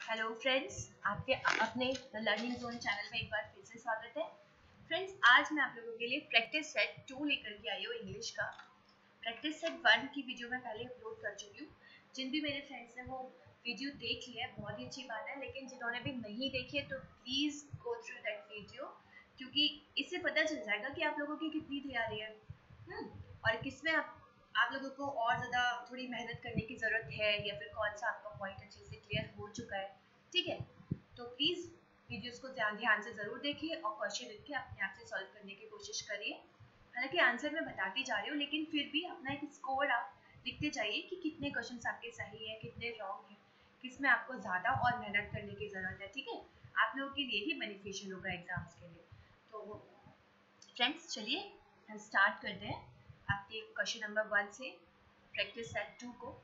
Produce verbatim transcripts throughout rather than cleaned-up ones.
Hello friends, आपके अपने the learning zone channel में एक बार फिर से स्वागत है। फ्रेंड्स, आज मैं आप लोगों के लिए प्रैक्टिस सेट टू लेकर के आई हूँ इंग्लिश का। प्रैक्टिस सेट वन की वीडियो मैं पहले अपलोड कर चुकी हूँ। जिन भी मेरे फ्रेंड्स ने वो वीडियो देख लिया है बहुत ही अच्छी बात है, लेकिन जिन्होंने भी नहीं देखी है तो please go through that video, क्योंकि इससे पता चल जाएगा कि आप लोगों की कितनी तैयारी है और किसमें आप आप लोगों को और ज़्यादा थोड़ी मेहनत करने की ज़रूरत है, या फिर कौन सा आपका पॉइंट अच्छे से क्लियर हो चुका है। ठीक है, तो प्लीज़ वीडियोस को ध्यान ध्यान से ज़रूर देखिए और क्वेश्चन लिख के अपने आप से सॉल्व करने की कोशिश करिए। हालांकि आंसर मैं बताती जा रही हूँ, लेकिन फिर भी अपना एक स्कोर आप लिखते जाइए कि कितने क्वेश्चन आपके सही हैं, कितने रॉन्ग हैं, किस में आपको ज़्यादा और मेहनत करने की ज़रूरत है। ठीक है, आप लोगों के लिए ही बेनिफिशियल होगा एग्जाम्स के लिए। तो फ्रेंड्स, चलिए हम स्टार्ट करते हैं आपके क्वेश्चन नंबर वन से प्रैक्टिस सेट टू को।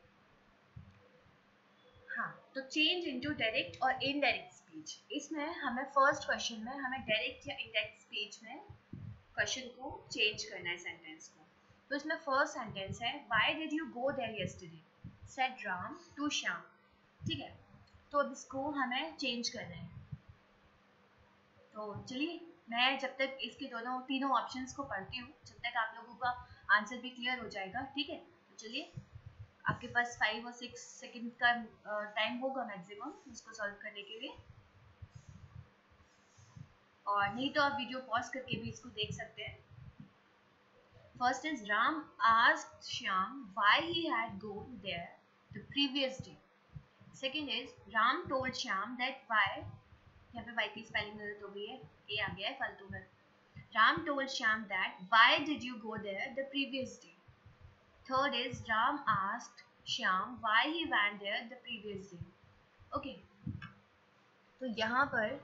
हाँ, तो चेंज इनटू डायरेक्ट और इनडायरेक्ट स्पीच, इसमें हमें फर्स्ट क्वेश्चन में हमें डायरेक्ट या इनडायरेक्ट स्पीच में क्वेश्चन को चेंज करना है, सेंटेंस को। तो इसमें फर्स्ट सेंटेंस है, why did you go there yesterday said Ram to Shyam. ठीक है, तो अब इसको हमें चेंज करना है। तो चलिए मैं जब तक इसके दोनों तीनों ऑप्शंस को पढ़ती हूँ, जब तक आप लोगों का आंसर भी क्लियर हो जाएगा। ठीक है, तो चलिए, आपके पास फाइव और सिक्स सेकंड का टाइम होगा मैक्सिमम इसको सॉल्व करने के लिए, और नहीं तो आप वीडियो पॉज करके भी इसको देख सकते हैं। First is, Ram asked Shyam why he had gone there the previous day. Second is, Ram told Shyam that why, यहाँ पे वाई की स्पेलिंग गलत हो गई है, ए आ गया है फालतू में। Ram told Shyam that why did you go there the previous day. Third is, Ram asked Shyam why he went there the previous day. Okay, तो यहाँ पर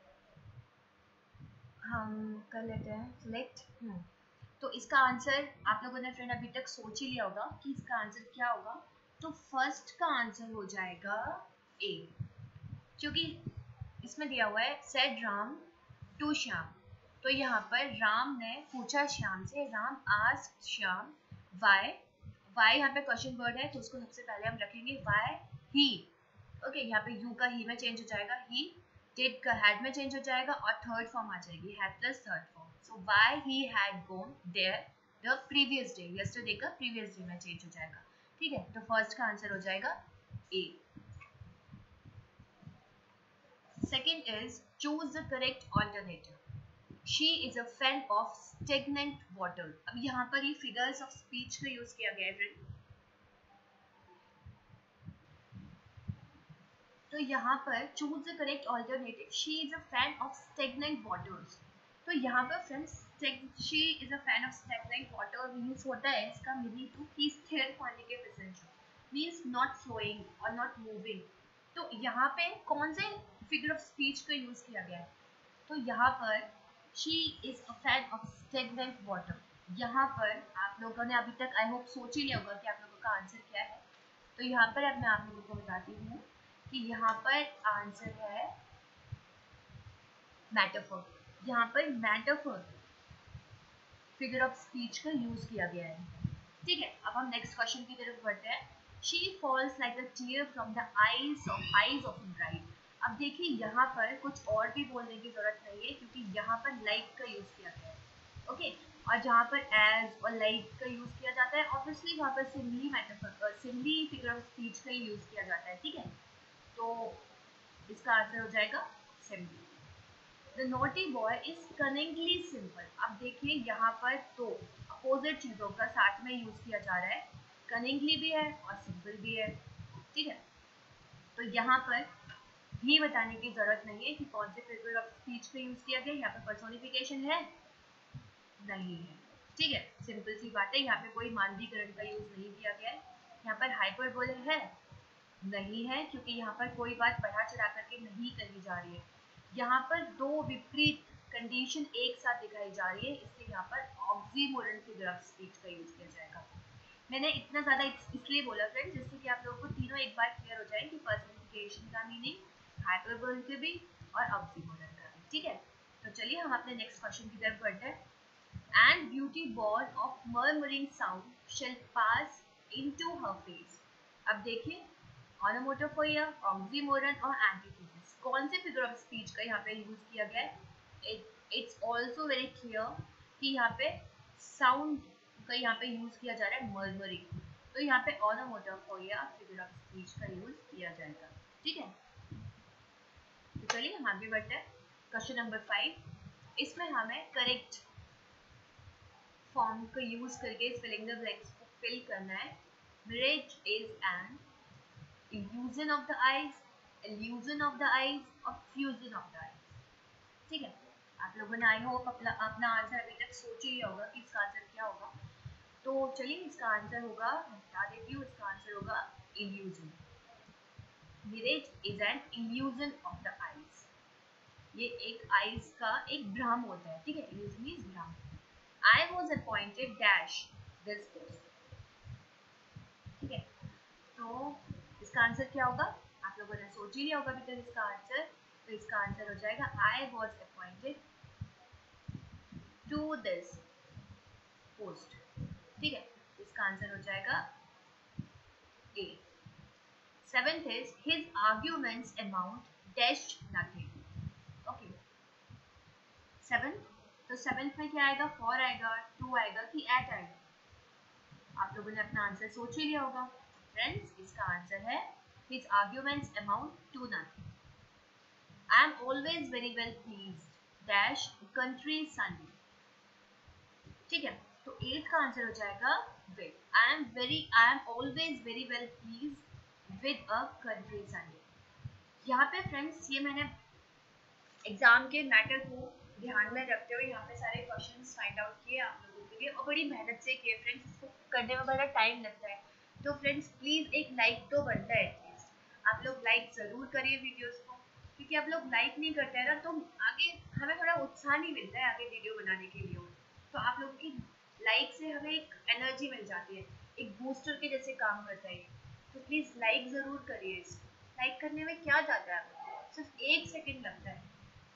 हम कर लेते हैं select। हम्म तो इसका आंसर आप लोगों ने फ्रेंड अभी तक सोच ही लिया होगा कि इसका आंसर क्या होगा। तो फर्स्ट का आंसर हो जाएगा ए, क्योंकि इसमें दिया हुआ है said Ram to Shyam। तो यहाँ पर राम ने पूछा श्याम से, Ram asked Shyam why, why यहाँ पे क्वेश्चन वर्ड है तो उसको सबसे पहले हम रखेंगे वाई ही। ओके, यहाँ पे यू का ही में चेंज हो जाएगा, ही। डिड का हैड में चेंज हो जाएगा और थर्ड फॉर्म आ जाएगी had plus third form. So why he had gone there the previous day, yesterday का प्रीवियस डे में चेंज हो जाएगा। ठीक है, तो फर्स्ट का आंसर हो जाएगा A. Second is, choose the correct alternative. She is a fan of stagnant water। अब यहाँ पर ये फिगर्स ऑफ स्पीच का यूज किया गया है फ्रेंड। तो यहाँ पर choose the correct alternative, she is a fan of stagnant waters. तो यहाँ पर friends, she is a fan of stagnant water means होता है इसका मीनिंग टू कि स्थिर पानी के प्रेजेंट मीन्स नॉट फ्लोइंग और नॉट मूविंग। तो यहाँ पे कौन से फिगर ऑफ स्पीच का यूज किया गया है? तो यहाँ पर she is a fan of stagnant water. यहाँ पर आप लोगों ने अभी तक आई होप सोच ही लिया होगा कि आप लोगों का आंसर क्या है। तो यहाँ पर अब मैं आप लोगों को बताती हूँ कि यहाँ पर आंसर है मेटाफर। यहाँ पर मेटाफर फिगर ऑफ स्पीच का यूज किया गया है। ठीक है, अब हम नेक्स्ट क्वेश्चन की तरफ बढ़ते हैं। She falls like a tear from the eyes of eyes of a bride। अब देखिए यहाँ पर कुछ और भी बोलने की जरूरत नहीं है, क्योंकि यहाँ पर like का यूज किया गया है। ओके, और जहाँ पर as और like का यूज किया जाता है, ऑब्वियसली वहाँ पर simply metaphor simply figure of speech का ही यूज किया जाता है। ठीक है, तो इसका आंसर हो जाएगा simply. The naughty boy is cunningly simple। अब देखिए यहाँ पर तो अपोजिट चीजों का साथ में यूज किया जा रहा है, cunningly भी है और simple भी है। ठीक है, तो यहाँ पर भी बताने की जरूरत नहीं है कि कौन से फिगर ऑफ स्पीच का यूज किया गया। यहाँ पर पर्सोनिफिकेशन है नहीं है। ठीक है, सिंपल सी बात है, यहाँ पे कोई मानवीकरण का यूज नहीं किया गया है। यहाँ पर हाइपरबोले है नहीं है, क्योंकि यहाँ पर कोई बात बढ़ा चढ़ा करके नहीं कही जा रही है। यहाँ पर दो विपरीत कंडीशन एक साथ दिखाई जा रही है, इसलिए यहाँ पर ऑक्सीमोरन फिगर ऑफ स्पीच का यूज किया जाएगा। मैंने इतना ज्यादा इसलिए बोला फ्रेंड, जिससे कि आप लोगों को तीनों एक बार क्लियर हो जाए कि पर्सनिफिकेशन का मीनिंग, हाइपरबोल के भी और ऑक्सीमोरन का भी। ठीक है, तो चलिए हम अपने नेक्स्ट क्वेश्चन की तरफ बढ़ते हैं। And beauty born of murmuring sound shall pass into her face। अब देखिए ऑनोमोटोफोइया, ऑक्सीमोरन और एंटीथेसिस। कौन से फिगर ऑफ स्पीच का यहाँ पे यूज किया गया है? इट्स ऑल्सो वेरी क्लियर कि यहाँ पे साउंड का यहाँ पे यूज किया जा रहा है मर्मरी, तो यहाँ पे ऑनोमोटोफोइया फिगर ऑफ स्पीच का यूज किया जाएगा। ठीक है, तो चलिए हम आगे बढ़ते हैं। क्वेश्चन नंबर फाइव, इसमें हमें करेक्ट फॉर्म का यूज करके फिलिंग द ब्लैंक्स को फिल करना है। Mirage is an illusion of the eyes, illusion of the eyes और fusion of the eyes। ठीक है, आप लोगों ने आई होप अपना अपना आंसर अभी तक सोच ही लिया होगा कि इसका आंसर क्या होगा। तो चलिए इसका आंसर होगा, मैं बता देती हूँ, इसका आंसर होगा illusion। Mirage is an illusion of the eyes। ये एक आईज का एक भ्रम होता है। ठीक है, illusion means भ्रम। I was appointed dash this course। ठीक है, तो इसका आंसर क्या होगा? आप लोगों ने सोच ही लिया होगा अभी तक इसका आंसर। तो इसका आंसर हो जाएगा I was appointed to this post. ठीक है, इसका आंसर हो जाएगा A. Seventh is his arguments amount dash nothing. Okay, seventh, तो सेवेंथ में क्या आएगा? फोर आएगा, टू आएगा कि एट आएगा? आप लोगों ने अपना आंसर सोच ही लिया होगा। फ्रेंड्स, इसका आंसर है his arguments amount to nothing। I am always very well pleased dash country Sunday। ठीक है, तो एट का आंसर हो जाएगा with। I am very I am always very well pleased with a country Sunday। यहाँ पे friends, ये मैंने एग्जाम के मैटर को ध्यान में रखते हुए यहाँ पे सारे क्वेश्चंस फाइंड आउट किए आप लोगों के लिए, और बड़ी मेहनत से किए फ्रेंड्स। इसको करने में बड़ा टाइम लगता है, तो फ्रेंड्स प्लीज एक लाइक तो बनता है एटलीस्ट। आप लोग लाइक जरूर करिए वीडियोस को, क्योंकि आप लोग लाइक नहीं करते हैं ना तो आगे हमें थोड़ा उत्साह नहीं मिलता है आगे वीडियो बनाने के लिए। तो आप लोगों की लाइक से हमें एक एनर्जी मिल जाती है, एक बूस्टर के जैसे काम करता है। तो प्लीज लाइक जरूर करिए इसको। लाइक करने में क्या जाता है, सिर्फ एक सेकेंड लगता है।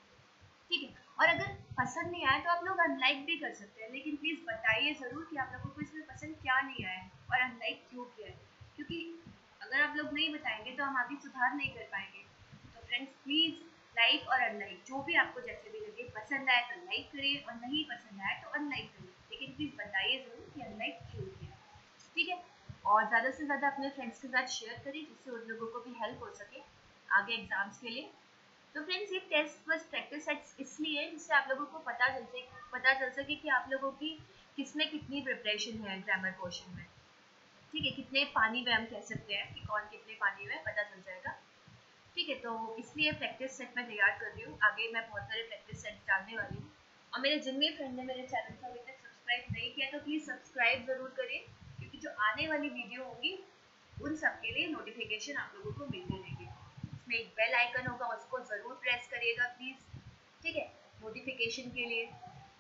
ठीक है, और अगर पसंद नहीं आए तो आप लोग अनलाइक भी कर सकते हैं, लेकिन प्लीज बताइए जरूर कि आप लोगों को इसमें पसंद क्या नहीं आया है और अनलाइक क्यों किया है, क्योंकि अगर आप लोग नहीं बताएंगे तो हम आगे सुधार नहीं कर पाएंगे। तो फ्रेंड्स प्लीज लाइक और अनलाइक जो भी आपको जैसे भी लगे, पसंद आए तो लाइक करिए और नहीं पसंद आए तो अनलाइक करिए, लेकिन प्लीज बताइए जरूर कि अनलाइक क्यों किया। ठीक है, और ज़्यादा से ज़्यादा अपने फ्रेंड्स के साथ शेयर करिए जिससे उन लोगों को भी हेल्प हो सके आगे एग्जाम्स के लिए। तो फ्रेंड्स, ये टेस्ट बस प्रैक्टिस सेट्स इसलिए जिससे आप लोगों को पता चल सके पता चल सके कि आप लोगों की किसमें कितनी प्रिपरेशन है ग्रामर पोर्शन में। ठीक है, कितने पानी में हम कह सकते हैं कि कौन कितने पानी में पता चल जाएगा। ठीक है, तो इसलिए प्रैक्टिस सेट मैं तैयार कर रही हूँ। आगे मैं बहुत सारे प्रैक्टिस सेट डालने वाली हूँ, और मेरे जितने फ्रेंड ने मेरे चैनल को अभी तक सब्सक्राइब नहीं किया तो प्लीज़ सब्सक्राइब जरूर करें, क्योंकि जो आने वाली वीडियो होगी उन सबके लिए नोटिफिकेशन आप लोगों को मिलते रहेंगे। इसमें एक बेल आइकन होगा, उसको जरूर प्रेस करिएगा प्लीज। ठीक है, नोटिफिकेशन के लिए।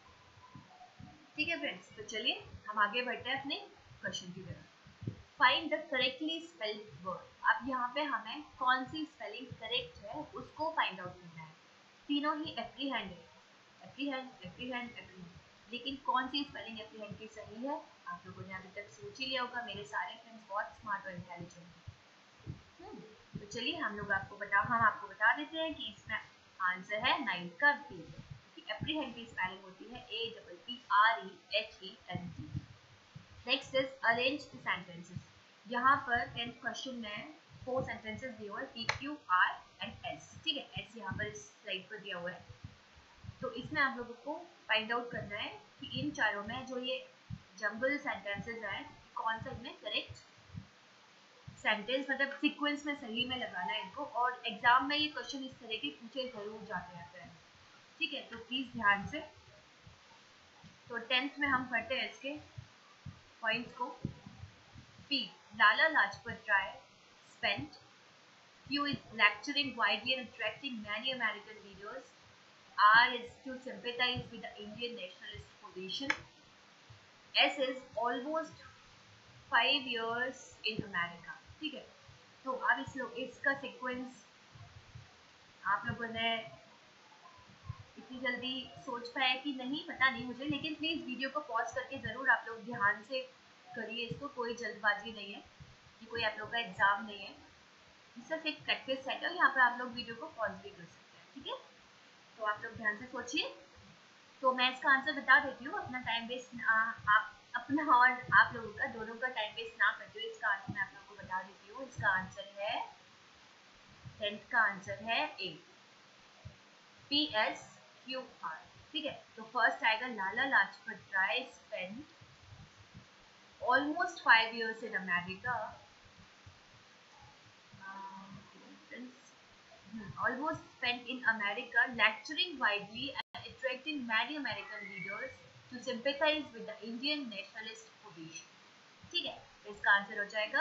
ठीक है फ्रेंड्स, तो चलिए हम आगे बढ़ते हैं अपने क्वेश्चन की तरफ। Find the correctly spelled word. अब यहाँ पे हमें कौन सी स्पेलिंग करेक्ट है उसको फाइंड आउट करना है। तीनों ही एप्रीहेंड है, एप्रीहेंड एप्रीहेंड एप्रीहेंड, लेकिन कौन सी स्पेलिंग एप्रीहेंड की सही है आप लोगों ने अभी तक सोच ही लिया होगा। मेरे सारे फ्रेंड्स बहुत स्मार्ट और इंटेलिजेंट हैं। तो चलिए हम लोग आपको बता हम आपको बता देते हैं कि इसमें आंसर है नाइन्थ का बी, क्योंकि एप्रीहेंड की स्पेलिंग होती है A double P R E H E N T. Next is arrange the sentences. यहाँ पर टेंथ क्वेश्चन में फोर सेंटेंसेस दिए हुए हैं, P Q R and S. ठीक है, एस यहाँ पर इस स्लाइड पर दिया हुआ है। तो इसमें आप लोगों को फाइंड आउट करना है कि इन चारों में जो ये जंबल सेंटेंसेस हैं कौन सा इनमें करेक्ट सेंटेंस, मतलब सीक्वेंस में सही में लगाना है इनको। और एग्जाम में ये क्वेश्चन इस तरह के पूछे जरूर जाते रहते हैं। ठीक है, तो प्लीज ध्यान से। तो टेंथ में हम पढ़ते हैं इसके पॉइंट्स को। P, Lala Lajpat Rai spent Q is lecturing widely and attracting many American readers. R is to sympathize with the Indian nationalist position. S is almost five years in America. ठीक है, तो अब इस लोग इसका सीक्वेंस आप लोगों ने इतनी जल्दी सोच पाया कि नहीं पता नहीं मुझे, लेकिन प्लीज़ वीडियो को पॉज करके ज़रूर आप लोग ध्यान से करिए इसको। कोई जल्दबाजी नहीं है, ये कोई आप लोग का एग्ज़ाम नहीं है। सिर्फ एक प्रैक्टिस सेट है, यहाँ पे आप लोग वीडियो को पॉज भी कर सकते हैं, ठीक है। तो आप लोग ध्यान से सोचिए। तो मैं इसका आंसर बता देती हूँ, अपना टाइम वेस्ट आप अपना और आप लोगों का दोनों का टाइम वेस्ट ना करते हुए इसका आंसर मैं आप लोगों को बता देती हूँ। इसका आंसर है टेंथ का आंसर है A, P S Q R, ठीक है। तो फर्स्ट आएगा Lala Lajpat Rai spend almost five years in America, almost spent in America lecturing widely and attracting many American leaders to sympathize with the Indian nationalist position, ठीक है। तो इसका answer हो जाएगा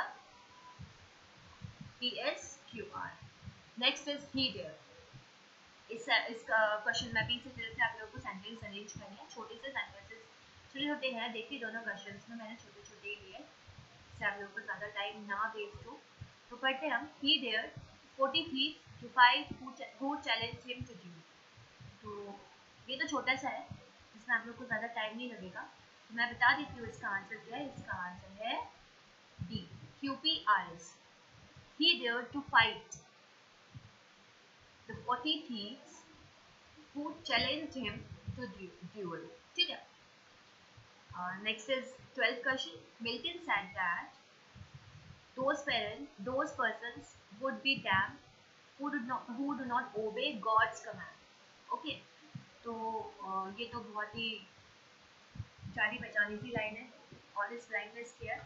P S Q R। Next is he there. इस इसका question मैं भी इसी तरह से आप लोगों को सेंटेंस अरेंज करने हैं, छोटे से सेंटेंसेस छोटे छोटे हैं, देखिए दोनों क्वेश्चंस में मैंने छोटे छोटे ही लिए, इससे आप लोगों को ज़्यादा टाइम ना वेस्ट हो। तो पढ़ते हैं हम। He there forty thieves to fight who, who challenged him to duel। तो ये तो छोटा सा है, इसमें आप लोग को ज़्यादा टाइम नहीं लगेगा, तो मैं बता देती हूँ इसका आंसर क्या है। इसका आंसर है D, Q P R S। He dared to fight the forty thieves who challenged him to duel, ठीक है। Next is twelfth question. Milton said that those parents, those persons would be damned who do not who do not obey God's command। Okay, तो ये तो बहुत ही जानी पहचानी सी लाइन है, honest blindness care,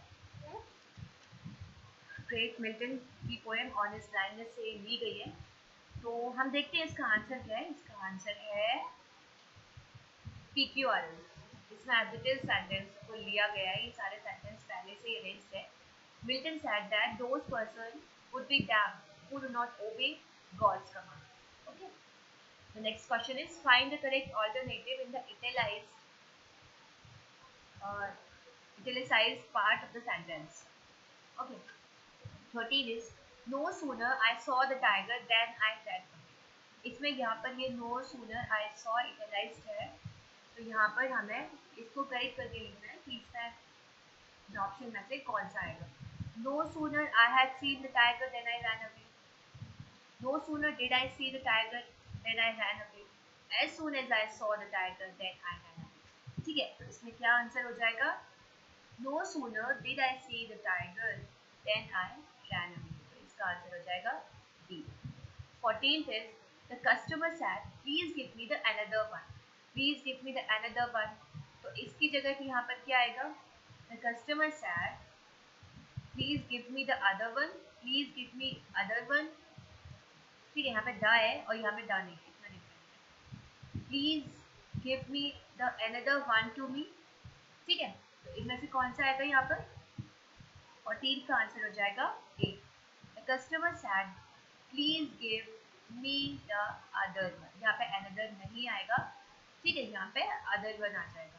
great Milton की पोएम ऑनेस्ट ब्लाइंडनेस से ली गई है। तो हम देखते हैं इसका आंसर क्या है। इसका आंसर है P Q R S। इसमें एडजेक्टिव सेंटेंस को लिया गया है, ये सारे सेंटेंस पहले से अरेंज्ड है। Milton said that those persons would be damned who do not obey God's command. Okay. The next question is find the correct alternative in the italicized uh, italicized part of the sentence. Okay. thirteen is no sooner I saw the tiger than I ran from it। इसमें यहाँ पर ये no sooner I saw italicized है, तो यहाँ पर हमें इसको करेक्ट करके लिखना है कि इसमें ऑप्शन में से कौन सा आएगा। No sooner I had seen the tiger than I ran away. No sooner did I see the tiger than I ran away. As soon as I saw the tiger, then I ran away। ठीक है, तो इसमें क्या answer हो जाएगा? No sooner did I see the tiger than I ran away। तो इसका answer हो जाएगा B। fourteenth is the customer said, please give me the another one। Please give me the another one। तो इसकी जगह यहाँ पर क्या आएगा? The customer said, please give me the other one. Please give me other one, ठीक है। यहाँ पे द है और यहाँ पे द नहीं है, इतना डिफरेंट है। Please give me the another one to me, ठीक है। तो इनमें से कौन सा आएगा यहाँ पर? और तीन का आंसर हो जाएगा A. The customer said please give me the other one. यहाँ पे अनदर नहीं आएगा, ठीक है, यहाँ पे अदर वन आ जाएगा।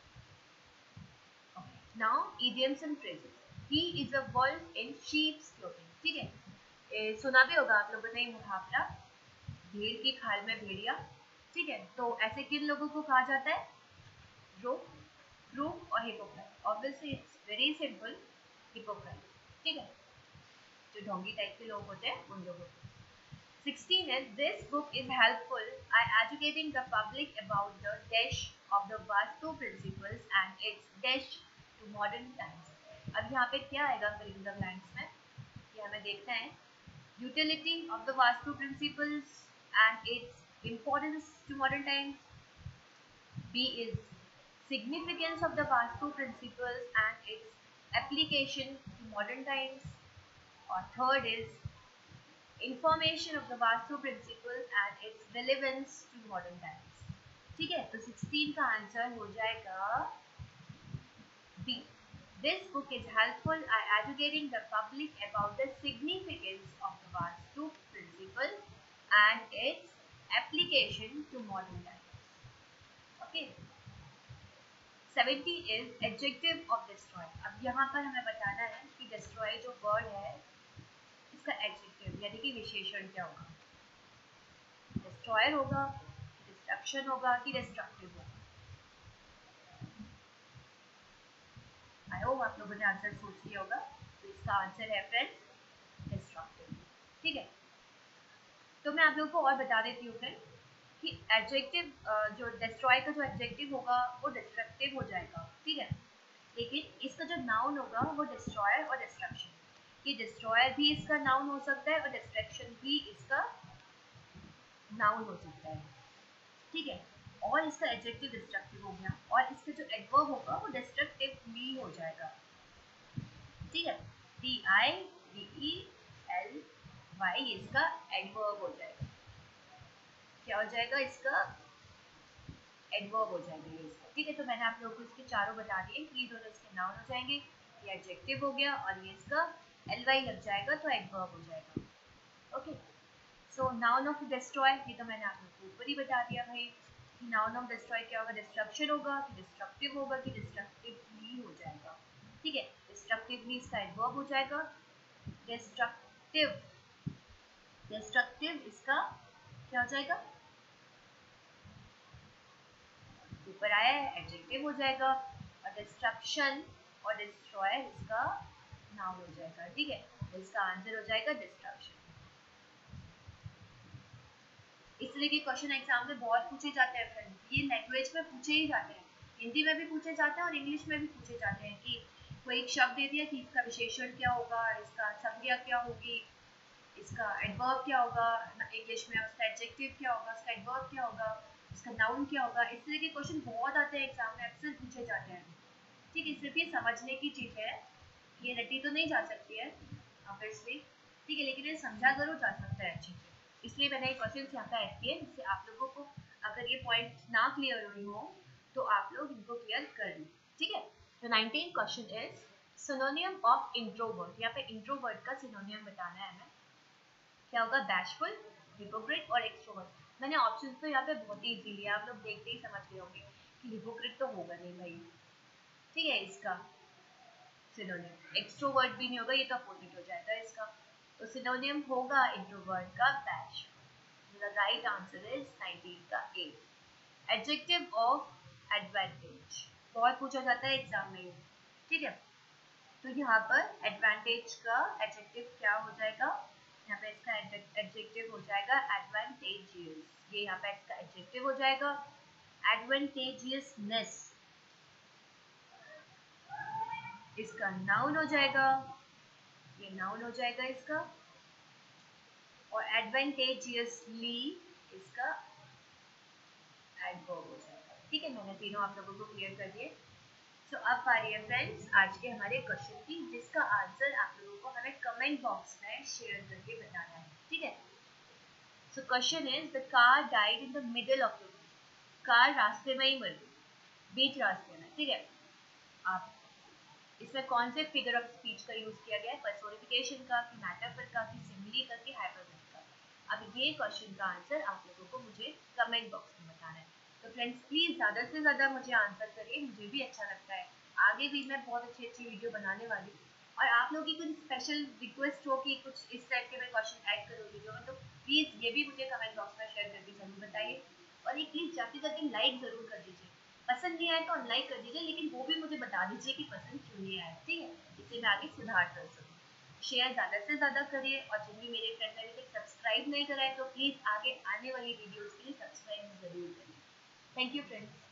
Now idioms and phrases. He is a wolf in sheep's clothing, ठीक है। ए, सुना भी होगा आप लोगों ने मुहावरा, भेड़ की खाल में भेड़िया, ठीक है। तो ऐसे किन लोगों को कहा जाता है? रोक, क्रूक और hypocrite. Obviously it's very simple, hypocrite, ठीक है, जो ढोंगी टाइप के लोग होते हैं उन लोगों को। sixteen is this book is helpful at educating the public about the dash of the Vastu principles and its dash to modern times। अब यहाँ पे क्या आएगा फिर इन द ब्लैंक्स में, ये हमें देखना है। Utility of the Vastu principles and its importance to modern times. B is significance of the Vastu principles and its application to modern times. और third is information of the Vastu principles and its relevance to modern times, ठीक है। तो sixteen का answer हो जाएगा B. This book is helpful at educating the public about the significance of the Vastu principle and its application to modern times. Okay. seventy is adjective of destroy। अब यहाँ पर हमें बताना है कि destroy जो word है इसका adjective यानी कि विशेषण क्या होगा? destroyer होगा, destruction होगा कि destructive होगा? आई होप आप लोगों ने आंसर सोच लिया होगा। तो इसका आंसर है फ्रेंड्स डिस्ट्रक्टिव। ठीक है, तो मैं आप लोगों को और बता देती हूँ फ्रेंड कि एडजेक्टिव जो डिस्ट्रॉय का जो एडजेक्टिव होगा वो डिस्ट्रक्टिव हो जाएगा, ठीक है, लेकिन इसका जो नाउन होगा वो डिस्ट्रॉयर और डिस्ट्रक्शन। ये डिस्ट्रॉयर भी इसका नाउन हो सकता है और डिस्ट्रक्शन भी इसका नाउन हो सकता है, ठीक है, और इसका एडजेक्टिव डिस्ट्रक्टिव हो गया और इसका जो एडवर्ब होगा वो डिस्ट्रक्टिवली हो जाएगा, ठीक है, D I D E L Y इसका एडवर्ब हो जाएगा। क्या हो जाएगा इसका एडवर्ब हो जाएगा ये इसका, ठीक है, तो मैंने आप लोगों को इसके चारों बता दिए कि ये दोनों इसके नाउन हो जाएंगे, ये एडजेक्टिव हो गया और ये इसका एल वाई लग जाएगा तो एडवर्ब हो जाएगा। Okay, so noun of destroy ये तो मैंने आप लोगों को ऊपर ही बता दिया भाई कि नाउन ऑफ डिस्ट्रॉय क्या होगा, डिस्ट्रक्शन होगा कि डिस्ट्रक्टिव होगा कि डिस्ट्रक्टिवली हो जाएगा, ठीक है, डिस्ट्रक्टिवली इसका एडवर्ब हो जाएगा, डिस्ट्रक्टिव डिस्ट्रक्टिव इसका क्या हो जाएगा, ऊपर आया है एडजेक्टिव हो जाएगा, और डिस्ट्रक्शन और डिस्ट्रॉय इसका नाउन हो जाएगा, ठीक है, इसका आंसर हो जाएगा डिस्ट्रक्शन। इसलिए कि क्वेश्चन एग्जाम में बहुत पूछे जाते हैं फ्रेंड्स, ये लैंग्वेज में पूछे ही जाते हैं, हिंदी में भी पूछे जाते हैं और इंग्लिश में भी पूछे जाते हैं कि कोई एक शब्द दे दिया कि इसका विशेषण क्या होगा, इसका संज्ञा क्या होगी, इसका एडवर्ब क्या होगा, इंग्लिश में उसका एडजेक्टिव क्या होगा, उसका एडवर्ब क्या होगा, इसका नाउन क्या होगा, इस तरह के क्वेश्चन बहुत आते हैं एग्जाम में, अक्सर पूछे जाते हैं, ठीक है, सिर्फ ये समझने की चीज़ है, ये रटी तो नहीं जा सकती है ऑब्वियसली, ठीक है, लेकिन ये समझा जरूर जा सकता है अच्छे से, इसलिए मैंने ये क्वेश्चन यहाँ पे ऐड किए जिससे आप लोगों को अगर ये पॉइंट ना क्लियर हुई हो तो आप लोग इनको क्लियर कर लें, ठीक है। तो nineteen question is synonym of introvert, यहाँ पे इंट्रोवर्ट का सिनोनियम बताना है हमें, क्या होगा, बैशफुल, हिपोक्रेट और एक्सट्रोवर्ट। मैंने ऑप्शंस तो यहाँ पे बहुत ही इजी लिया, आप लोग देखते ही समझ गए होंगे कि हिपोक्रेट तो होगा नहीं भाई, ठीक है, इसका सिनोनियम एक्सट्रोवर्ट भी नहीं होगा, ये तो अपोजिट हो जाएगा इसका, तो सिनोनियम होगा इंट्रोवर्ट का bash. The right answer is nineteen का A. Adjective of advantage बहुत पूछा जाता है एग्जाम में, ठीक है, तो यहाँ पर एडवांटेज का एडजेक्टिव क्या हो जाएगा, यहाँ पे इसका एडजेक्टिव हो जाएगा एडवांटेजियस, ये यहाँ पे इसका एडजेक्टिव हो जाएगा, एडवांटेजियसनेस इसका नाउन हो जाएगा, ये नाउन हो जाएगा इसका, और एडवांटेजियसली इसका एडवर्ब हो जाएगा, ठीक है, मैंने तीनों आप लोगों को क्लियर कर दिए। सो so, अब आ रही है फ्रेंड्स आज के हमारे क्वेश्चन की, जिसका आंसर आप लोगों को हमें कमेंट बॉक्स में शेयर करके बताना है, ठीक है। So question is the car died in the middle of the road, car रास्ते में ही मर गई, बीच रास्ते में, ठीक है, आप इसमें कौन से फिगर ऑफ स्पीच का यूज किया गया है, पर्सोनिफिकेशन का कि मेटाफर का कि सिमिली का कि हाइपरबोलिक का, अब ये क्वेश्चन का आंसर आप लोगों को मुझे कमेंट बॉक्स में बताना है। तो फ्रेंड्स प्लीज ज़्यादा से ज़्यादा मुझे आंसर करिए, मुझे भी अच्छा लगता है, आगे भी मैं बहुत अच्छी अच्छी वीडियो बनाने वाली हूँ, और आप लोगों की कुछ स्पेशल रिक्वेस्ट हो कि कुछ इस टाइप के मैं क्वेश्चन ऐड करूँ वीडियो में, तो प्लीज़ ये भी मुझे कमेंट बॉक्स में शेयर करके जरूर बताइए, और ये प्लीज़ जाते जाते लाइक ज़रूर कर दीजिए, पसंद नहीं आए तो अनलाइक कर दीजिए, लेकिन वो भी मुझे बता दीजिए कि पसंद क्यों नहीं आया, ठीक है, इससे मैं आगे सुधार कर सकूँ। शेयर ज़्यादा से ज़्यादा करिए, और जिन भी मेरे फ्रेंड ने अभी तक सब्सक्राइब नहीं करा है तो प्लीज़ आगे आने वाली वीडियोज़ के लिए सब्सक्राइब जरूर करिए। Thank you friends.